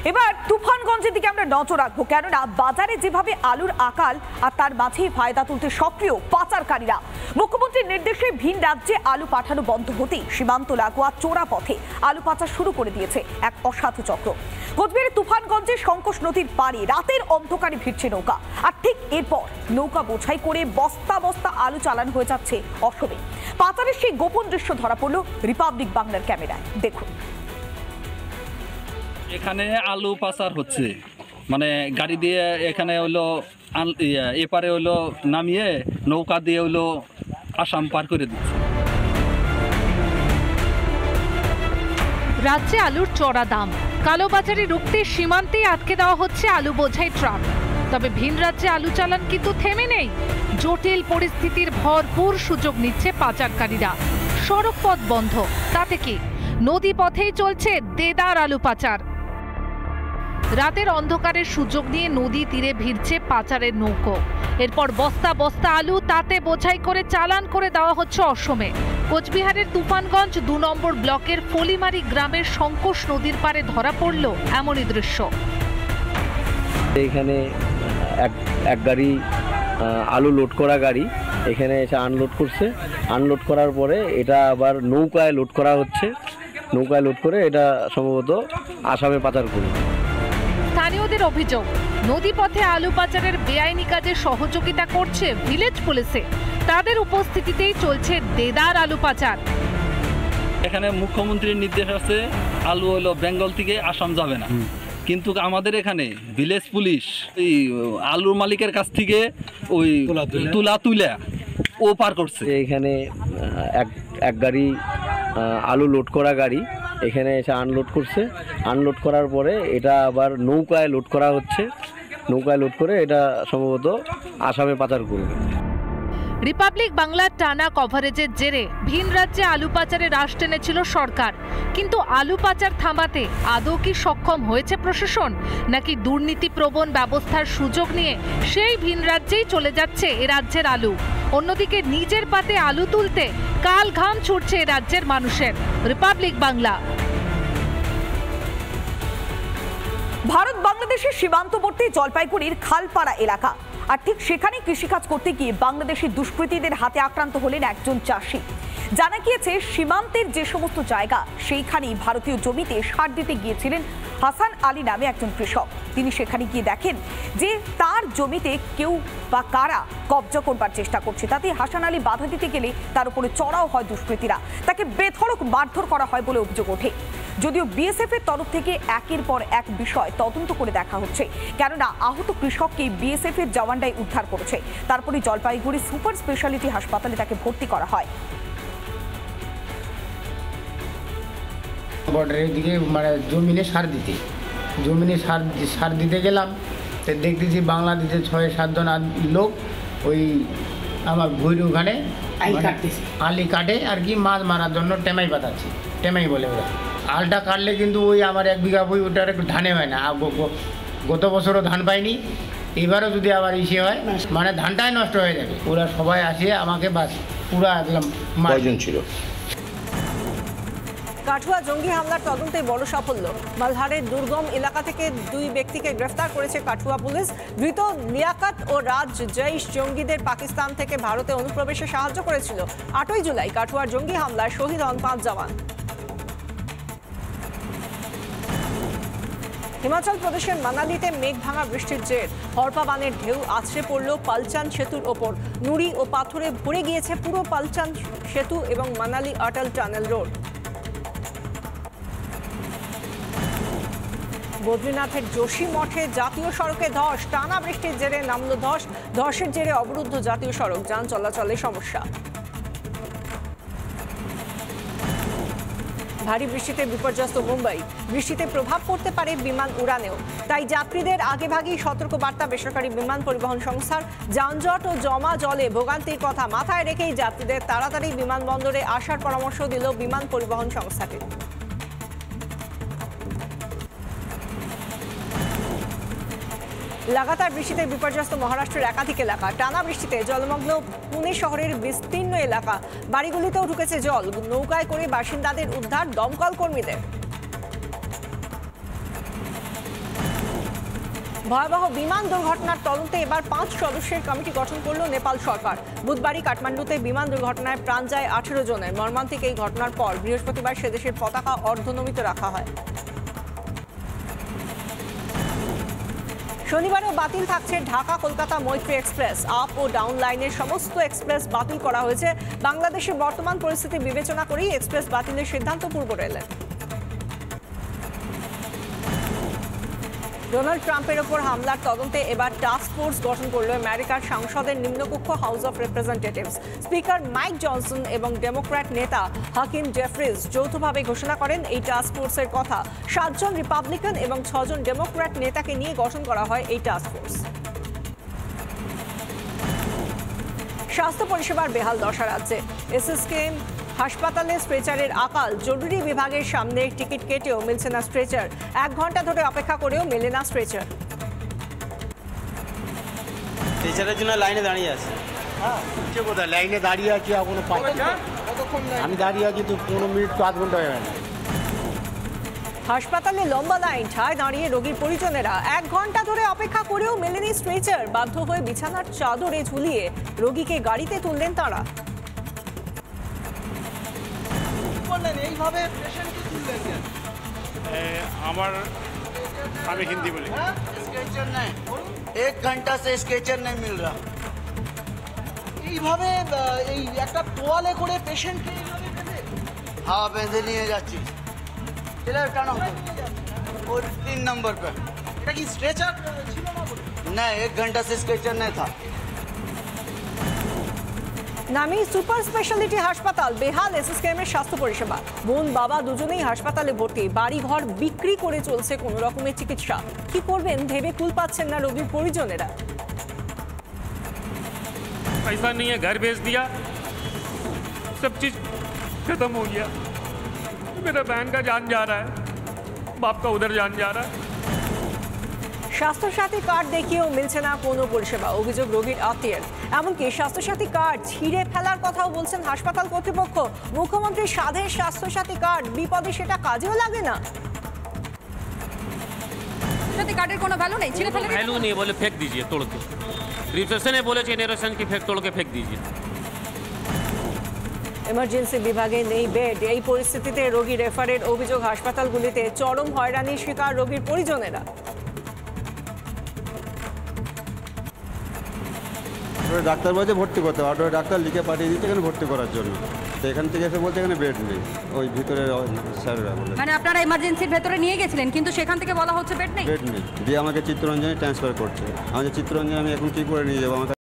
এবার তুফানগঞ্জের দিকে আমরা নজর রাখবো, কেননা বাজারে যেভাবে আলুর আকাল আর তার মাঝেই ফায়দা তুলতে সক্রিয় পাচারকারীরা। মুখ্যমন্ত্রীর নির্দেশে ভিন রাজ্যে আলু পাঠানো বন্ধ হতেই সীমান্ত লাগোয়া চোরা পথে আলু পাচার শুরু করে দিয়েছে এক অসাধু চক্র। কোচবিহারের তুফানগঞ্জে সংকোষ নদীর পাড়ে রাতের অন্ধকারে ভিড়ছে নৌকা, আর ঠিক এরপর নৌকা বোঝাই করে বস্তা বস্তা আলু চালানো হয়ে যাচ্ছে অসমে। পাচারের সেই গোপন দৃশ্য ধরা পড়ল রিপাবলিক বাংলার ক্যামেরায়, দেখুন। এখানে আলু পাচার হচ্ছে, মানে গাড়ি দিয়ে এখানে হলো এপারে হলো নামিয়ে নৌকা দিয়ে হলো আসাম পার করে দিচ্ছে। রাজ্যে আলুর চড়া দাম, কালোবাজারি রুখতে সীমান্তে আটকে দেওয়া হচ্ছে আলু বোঝাই ট্রাক। তবে ভিন রাজ্যে আলু চালান কিন্তু থেমে নেই। জটিল পরিস্থিতির ভরপুর সুযোগ নিচ্ছে পাচারকারীরা। সড়ক পথ বন্ধ, তাতে কি নদী পথেই চলছে দেদার আলু পাচার। রাতের অন্ধকারের সুযোগ নিয়ে নদী তীরে ভিড়ছে পাচারের নৌকো। এরপর বস্তা বস্তা আলু তাতে বোঝাই করে চালান করে দেওয়া হচ্ছে অসমে। কোচবিহারের তুফানগঞ্জ ২ নম্বর ব্লকের ফলিমারি গ্রামের সংকোষ নদীর পাড়ে ধরা পড়ল এমনই দৃশ্য। এখানে এক গাড়ি আলু লোড করা গাড়ি এখানে এসে আনলোড করছে। আনলোড করার পরে এটা আবার নৌকায় লোড করা হচ্ছে। নৌকায় লোড করে এটা সম্ভবত আসামে পাচার করবে। স্থানীয়দের অভিযোগ, নদীপথে আলু পাচারের বেআইনি কাজে সহযোগিতা করছে ভিলেজ পুলিশে। তাদের উপস্থিতিতেই চলছে দেদার আলু পাচার। এখানে মুখ্যমন্ত্রীর নির্দেশ আছে আলু হলো বেঙ্গল থেকে আসাম যাবে না, কিন্তু আমাদের এখানে ভিলেজ পুলিশ এই আলুর মালিকের কাছ থেকে ওই তুলে ও পার করছে। এখানে এক গাড়ি আলু লোড করা গাড়ি এখানে এসে আনলোড করছে। আনলোড করার পরে এটা আবার নৌকায় লোড করা হচ্ছে। নৌকায় লোড করে এটা সম্ভবত আসামে পাচার করবে। রিপাবলিক বাংলার টানা কভারেজের জেরে ভিন রাজ্যে আলু পাচারে রাশ টেনেছিল সরকার, কিন্তু আলু পাচার থামাতে আদৌ কি সক্ষম হয়েছে প্রশাসন, নাকি দুর্নীতিপ্রবণ ব্যবস্থার সুযোগ নিয়ে সেই ভিন রাজ্যেই চলে যাচ্ছে এ রাজ্যের আলু? অন্যদিকে নিজের পাতে আলু তুলতে কাল ঘাম ছুটছে এ রাজ্যের মানুষের। রিপাবলিক বাংলা। ভারত বাংলাদেশের সীমান্তবর্তী জলপাইগুড়ির খালপাড়া এলাকা, আর ঠিক সেখানে কৃষিকাজ করতে গিয়ে বাংলাদেশি দুষ্কৃতীদের হাতে আক্রান্ত হলেন একজন চাষি। জানা গিয়েছে সীমান্তের যে সমস্ত জায়গা সেইখানেই ভারতীয় জমিতে সার দিতে গিয়েছিলেন হাসান আলী নামে একজন কৃষক। তিনি সেখানে গিয়ে দেখেন যে তার জমিতে কেউ বা কারা কবজা করবার চেষ্টা করছে। তাতে হাসান আলী বাধা দিতে গেলে তার উপরে চড়াও হয় দুষ্কৃতীরা। তাকে বেধড়ক মারধর করা হয় বলে অভিযোগ ওঠে। যদিও বিএসএফ এর তরফ থেকে একের পর এক বিষয় তদন্ত করে দেখা হচ্ছে, কেননা আহত কৃষককে বিএসএফ এর জওয়ানরাই উদ্ধার করেছে। তারপরে জলপাইগুড়ি সুপার স্পেশালিটি হাসপাতালে তাকে ভর্তি করা হয়। বর্ডারের দিকে মানে জমিনে সার দিতে গেলাম, তো দেখতেছি বাংলাদেশে ৬-৭ জন লোক ওই আমার ভুঁইর ওখানে আলি কাটে আর কি, মাছ মারার জন্য টেমাই পাতাচ্ছে। টেমাই বলে ওরা। আলটা কাটলে কিন্তু ওই আমার 1 বিঘা বই ওটার একটু ধানে হয় না। গত বছরও ধান পাইনি, এবারও যদি আবার ইসে হয় মানে ধানটাই নষ্ট হয়ে যাবে। ওরা সবাই আসিয়ে আমাকে বাস পুরা একদম কয়জন ছিল। কাঠুয়া জঙ্গি হামলার তদন্তে বড় সাফল্য। মালহারের দুর্গম এলাকা থেকে 2 ব্যক্তিকে গ্রেফতার করেছে কাঠুয়া পুলিশ। ধৃত লিয়াকাত ও রাজ জৈশ জঙ্গিদের পাকিস্তান থেকে ভারতে অনুপ্রবেশে সাহায্য করেছিল। 8ই জুলাই কাঠুয়ার জঙ্গি হামলায় শহীদ হন 5 জওয়ান। হিমাচল প্রদেশের মানালিতে মেঘ ভাঙা বৃষ্টির জের হরপা বানের ঢেউ আছড়ে পড়ল পালচান সেতুর ওপর। নুড়ি ও পাথরে ভরে গিয়েছে পুরো পালচান সেতু এবং মানালি অটল টানেল রোড। বদ্রীনাথের যোশী মঠে জাতীয় সড়কে ধস, টানা বৃষ্টির জেরে নামল ধস। ধসের জেরে অবরুদ্ধ জাতীয় সড়ক, যান চলাচলে সমস্যা। ভারী বৃষ্টিতে বিপর্যস্ত মুম্বাই। বৃষ্টিতে প্রভাব পড়তে পারে বিমান উড়ানেও, তাই যাত্রীদের আগেভাগেই সতর্কবার্তা বেসরকারি বিমান পরিবহন সংস্থার। যানজট ও জমা জলে ভোগান্তির কথা মাথায় রেখেই যাত্রীদের তাড়াতাড়ি বিমানবন্দরে আসার পরামর্শ দিল বিমান পরিবহন সংস্থাকে। লাগাতার বৃষ্টিতে বিপর্যস্ত মহারাষ্ট্রের একাধিক এলাকা। টানা বৃষ্টিতে জলমগ্ন পুনে শহরের বিস্তীর্ণ এলাকা, বাড়িগুলিতেও ঢুকেছে জল। নৌকায় করে বাসিন্দাদের উদ্ধার দমকল কর্মীদের। ভয়াবহ বিমান দুর্ঘটনার তদন্তে এবার 5 সদস্যের কমিটি গঠন করল নেপাল সরকার। বুধবারই কাঠমান্ডুতে বিমান দুর্ঘটনায় প্রাণ যায় 18 জনের। মর্মান্তিক এই ঘটনার পর বৃহস্পতিবার সেদেশের পতাকা অর্ধনমিত রাখা হয়। শনিবারও বাতিল থাকছে ঢাকা কলকাতা মৈত্রী এক্সপ্রেস। আপ ও ডাউন লাইনের সমস্ত এক্সপ্রেস বাতিল করা হয়েছে। বাংলাদেশের বর্তমান পরিস্থিতি বিবেচনা করেই এক্সপ্রেস বাতিলের সিদ্ধান্ত পূর্ব রেলের। ডোনাল্ড ট্রাম্পের ওপর হামলার তদন্তে এবার টাস্ক ফোর্স গঠন করল আমেরিকার সংসদের নিম্নকক্ষ house of representatives. Speaker Mike Johnson এবং ডেমোক্র্যাট নেতা হাকিম জেফ্রিজ যৌথভাবে ঘোষণা করেন এই টাস্ক ফোর্সের কথা। 7 জন রিপাবলিকান এবং 6 জন ডেমোক্র্যাট নেতাকে নিয়ে গঠন করা হয় এই টাস্ক ফোর্স। স্বাস্থ্য পরিষেবার বেহাল দশা রাজ্যে। এসএসকেএম হাসপাতালে স্ট্রেচারের আকাল। জরুরি বিভাগের সামনে টিকিট কেটেও মিলছে না স্ট্রেচার। 1 ঘন্টা ধরে অপেক্ষা করেও মেলে না স্ট্রেচার। স্ট্রেচারের জন্য লাইনে দাঁড়িয়ে আছে। কোথায় লাইনে দাঁড়িয়ে আছি এখনো পাচ্ছি না। আমি দাঁড়িয়ে আছি তো 15 মিনিট তো 1 ঘন্টা হয়ে গেল। হাসপাতালে লম্বা লাইন, ঠায় দাঁড়িয়ে রোগীর পরিজনেরা। 1 ঘন্টা ধরে অপেক্ষা করেও মেলেনি স্ট্রেচার। বাধ্য হয়ে বিছানার চাদরে ঝুলিয়ে রোগীকে গাড়িতে তুললেন তারা। এইভাবে পেশেন্টকে তুললেন কেন? আমি হিন্দি বলি। स्केचर नहीं, 1 घंटा से स्केचर नहीं मिल रहा। এইভাবে এই একটা তোয়ালে করে পেশেন্টকে এইভাবে বেঁধে? হ্যাঁ, বেঁধে নিয়ে যাচ্ছি। চলে টানো और 3 नंबर पे। এটা কি স্ট্রেচার ছিল না বলে? नहीं, 1 घंटा से स्केचर नहीं था। নামে সুপার স্পেশালিটি হাসপাতাল, বেহাল এসএসকেএমের স্বাস্থ্য পরিষেবা। বোন বাবা দুজনেই হাসপাতালে ভর্তি। বাড়ি ঘর বিক্রি করে চলছে কোনো রকমের চিকিৎসা। কি করবেন ভেবে কুল পাচ্ছেন না রোগীর পরিজনেরা। पैसा नहीं है, घर भेज दिया, सब चीज खत्म हो गया। मेरा बहन का जान जा रहा है, बाप का उधर जान जा रहा है। স্বাস্থ্যসাথী কার্ড দেখিয়েও মিলছে না কোনো পরিষেবা, অভিযোগ রোগীর আত্মীয়ের। এমনকি স্বাস্থ্যসাথী কার্ড ছিঁড়ে ফেলার কথাও বলছেন হাসপাতাল কর্তৃপক্ষ। মুখ্যমন্ত্রীর সাধের স্বাস্থ্যসাথী কার্ড, বিপদে সেটা কাজেও লাগে না। সাথী কার্ডের কোনো ভ্যালু নেই, ছিঁড়ে ফেলে वैल्यू नहीं है, बोले फेंक दीजिए तोड़ के। रिसेप्शन ने बोले जेनरेशन की फेंक तोड़ के फेंक दीजिए। এমার্জেন্সি বিভাগে নেই বেড। এই পরিস্থিতিতে রোগী রেফারের অভিযোগ হাসপাতালগুলিতে চরম হয়রানির শিকার রোগীর পরিজনেরা। ডাক্তার বলছে ভর্তি করতে হবে, ডাক্তার লিখে পাঠিয়ে দিচ্ছে এখানে ভর্তি করার জন্য। তো এখান থেকে এসে বলছে এখানে বেড নেই, ওই ভিতরে স্যাররা বলে। মানে আপনারা এমার্জেন্সির ভেতরে নিয়ে গেছিলেন কিন্তু সেখান থেকে বলা হচ্ছে বেড নেই। বেড নেই দিয়ে আমাকে চিত্তরঞ্জনে ট্রান্সফার করছে। আমাদের চিত্তরঞ্জনে আমি এখন কী করে নিয়ে যাবো? আমাকে